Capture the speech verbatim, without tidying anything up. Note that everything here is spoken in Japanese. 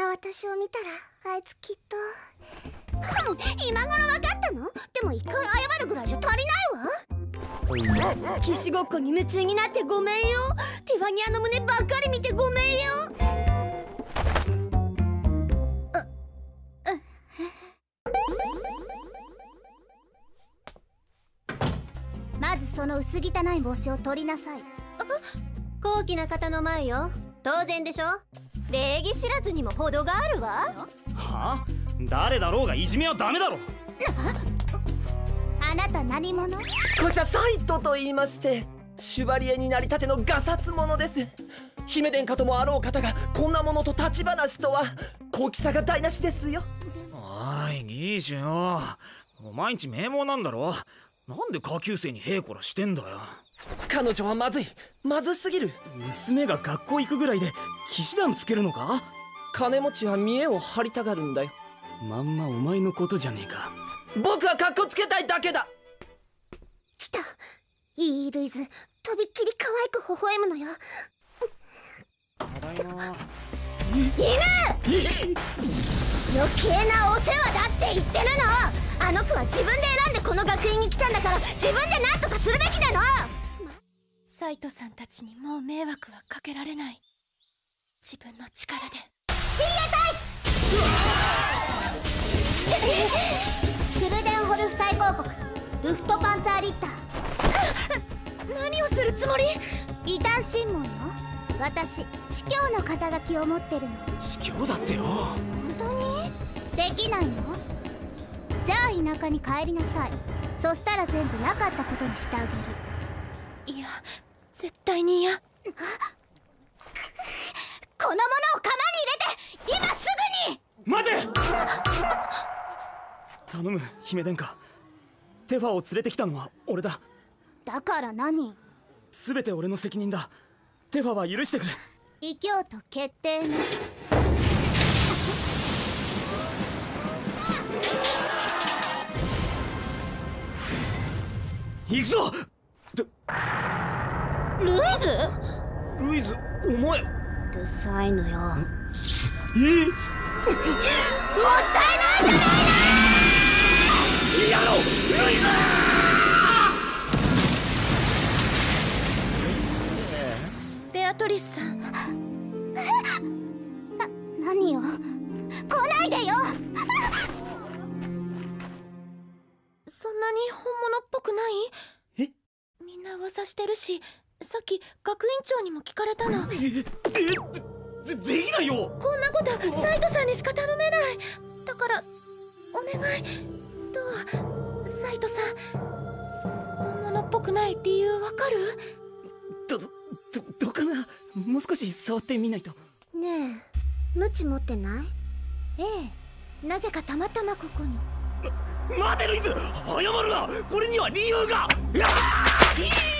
な私を見たらあいつきっと今頃分かったの？でも一回謝るぐらいじゃ足りないわ。騎士ごっこに夢中になってごめんよ。ティファニアの胸ばっかり見てごめんよ。まずその薄汚い帽子を取りなさい。 高貴な方の前よ。当然でしょ。礼儀知らずにも程があるわ。 はあ？誰だろうがいじめはダメだろ。 あなた何者？ こいつはサイトと言いまして、シュバリエになりたてのガサツ者です。姫殿下ともあろう方がこんなものと立ち話とは高貴さが台無しですよ。 おいギーシュよ、お前んち名門なんだろ。なんで下級生にへいこらしてんだよ。 彼女はまずい、まずすぎる。 娘が学校行くぐらいで騎士団つけるのか？ 金持ちは見栄を張りたがるんだよ。 まんまお前のことじゃねえか。 僕はカッコつけたいだけだ。 来た、いいルイズ、とびっきり可愛く微笑むのよ。 ただいま。 犬余計なお世話だって言ってるの。あの子は自分で選んでこの学園に来たんだから、自分で何とかするべきなの。 サイトさんたちにもう迷惑はかけられない。自分の力で親衛隊クルデンホルフ大公国ルフトパンツァーリッター。 何をするつもり？ 異端審問よ。私司教の肩書きを持ってるの。 司教だってよ。 本当に？できないの？じゃあ田舎に帰りなさい。そしたら全部なかったことにしてあげる。 いや、絶対に嫌。 このものを釜に入れて今すぐに。 待て！頼む姫殿下、テファを連れてきたのは俺だ。 だから何？ 全て俺の責任だ。テファは許してくれ。 異教徒決定ね。 行くぞ。 ルイズ？ ルイズ、お前。 うるさいのよ。 え？ もったいないじゃないやろう、ルイズ！ ベアトリスさん。 な何よ、来ないでよ。 そんなに本物っぽくない？ え？ みんな噂してるし、さっき学院長にも聞かれたの。 え、え、で、できないよ。 こんなことサイトさんにしか頼めない。だからお願い。どう？サイトさん、本物っぽくない理由わかる？ ど、ど、どうかな。もう少し触ってみないと。 ねえ、ムチ持ってない？ええ、なぜかたまたまここに。 待てルイズ、謝るな。これには理由が。いやー！